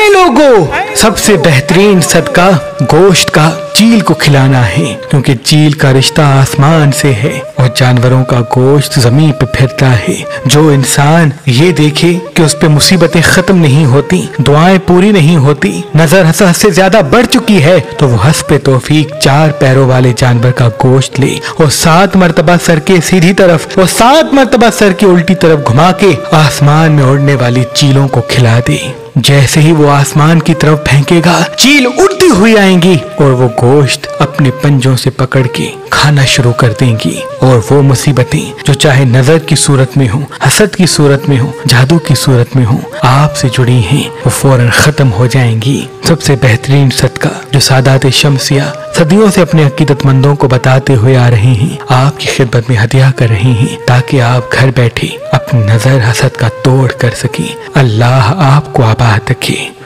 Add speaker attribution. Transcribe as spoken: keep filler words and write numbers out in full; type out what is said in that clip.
Speaker 1: लोगों, सबसे बेहतरीन सदका गोश्त का चील को खिलाना है, क्योंकि चील का रिश्ता आसमान से है और जानवरों का गोश्त जमीन पे फिरता है। जो इंसान ये देखे कि उस पे मुसीबतें खत्म नहीं होती, दुआएं पूरी नहीं होती, नजर हंस से ज्यादा बढ़ चुकी है, तो वो हस्बे तौफीक चार पैरों वाले जानवर का गोश्त ले और सात मरतबा सर के सीधी तरफ और सात मरतबा सर की उल्टी तरफ घुमा के आसमान में उड़ने वाली चीलों को खिला दे। जैसे ही वो आसमान की तरफ फेंकेगा, चील उड़ती हुई आएंगी और वो गोश्त अपने पंजों से पकड़ के खाना शुरू कर देंगी। और वो मुसीबतें जो चाहे नजर की सूरत में हो, हसद की सूरत में हो, जादू की सूरत में हो, आपसे जुड़ी हैं, वो फौरन खत्म हो जाएंगी। सबसे बेहतरीन सदका जो सादात शमसिया सदियों से अपने अकीदतमंदों को बताते हुए आ रहे हैं, आपकी खिदमत में हदिया कर रहे हैं, ताकि आप घर बैठे अपनी नजर हसद का तोड़ कर सके। अल्लाह आपको आबाद रखे।